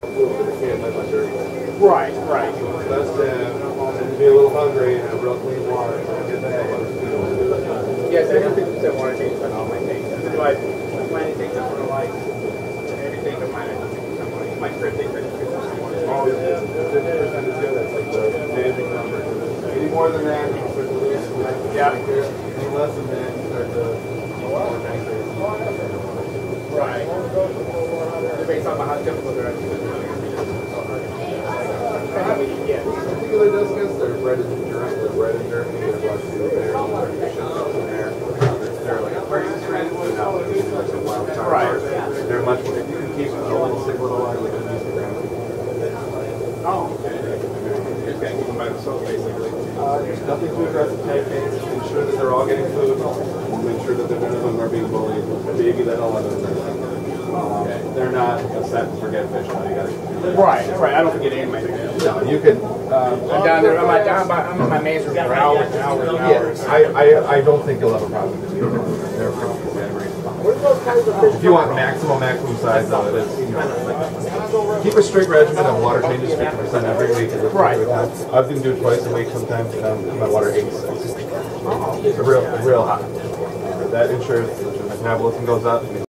Right, right. That's to be a little hungry and have real clean water. Get that. Yes, everything that water takes on all my things. This is why planting things up for life. Everything of mine, my trip things I just do. Oh, yeah. 50% is good. That's like the magic number. Any more than that, you start to lose. Yeah. Any less than that, you start to more nitrate. Right. Based on how difficult they're actually. Yeah. Particular discus, they're bred in Germany. They're bred in Germany. They're bred there. They're like a party strain. They're not like a wild card. Right. They're much more. You can keep them a little sick little while, like a piece of ground. Oh, okay. Just gotta keep them by themselves, basically. Nothing too aggressive techniques. Ensure that they're all getting food. Make sure that none of them are being bullied. Maybe that'll let them. They're not a set and forget fish. Right, right. I don't forget any of my No, you can. I'm down there. I'm in my main room for hours and hours and hours. I don't think you'll have a problem with it. They're probably if you want maximum size, though, it is. You know, keep a strict regimen of water changes 50% every week. Right. I was going to do it twice a week sometimes. My water 86. Real hot. That ensures that the metabolism goes up.